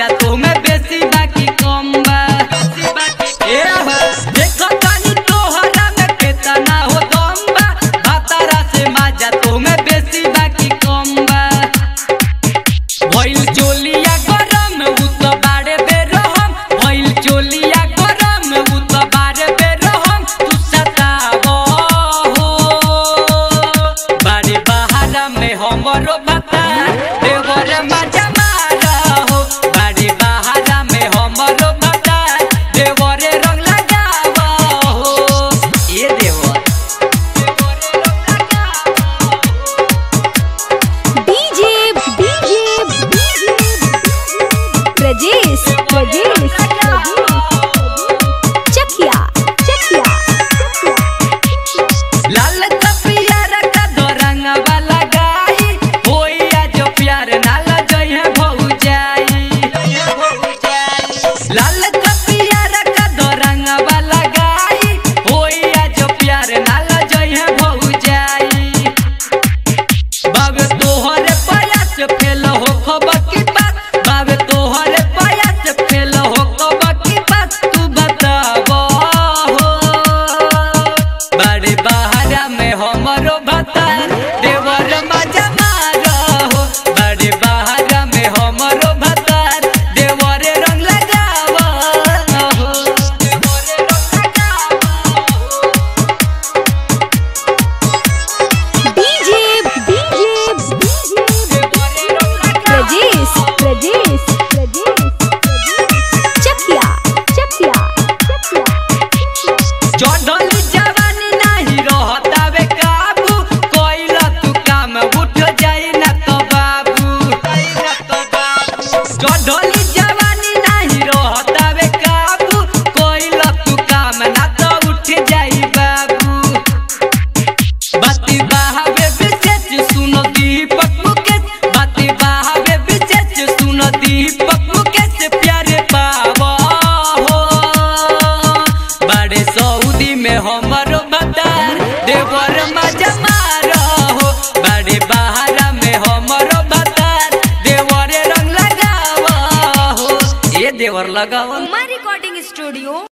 मजा तो में बेसी बाकी कम बा। देखो तानी तोहरा में केतना हो दम बा, भातारा से मजा तो में बेसी बाकी कम बा। भइल चोलिया गरम उ तो बाड़े बेरहम, भइल चोलिया गरम उ तो बाड़े बेरहम। तू सतावो हो बाड़े बहारा में हमरो बता देवर मजा मारा हो। बाड़े बहारा में हमरो बता देवरे रंग लगावा हो। ये देवर प्रजेश चकिया लाल कपिया रखा दो रंग वाला गाई, होइया जो प्यार नाल जइहे भौजाई। लाल कपिया रखा दो रंग वाला गाई, होइया जो प्यार नाल जइहे भौजाई। बाबे तोहरे पायास फेल हो खबर की बात, बाबे तोहरे पायास फेल हो खबर की बात। तू बतावो हो बाड़े बहारा में हमरो बता देवर मजा मारा हो। बाड़े बहारा में हमरो बता देवरे रंग लगावा हो। प्रजेश चकिया चढ़ल जवानी नहीं रहतावे काबू, कोइला तू काम उठ जाई ना तो बाबू। चढ़ल जवानी नहीं रहतावे काबू, कोइला तू काम ना तो उठ जाई बाबू। बाती बहावे विशेष सुनो दीपक मुकेश, बाती बहावे विशेष सुनो दीपक मुकेश। प्यारे पावा हो बाड़े सऊदी में हमरो बतार देवर मजा मारा हो। बाड़े बहारा में हमरो बतार देवरे रंग लगावा हो। ये देवर लगावा। Recording studio.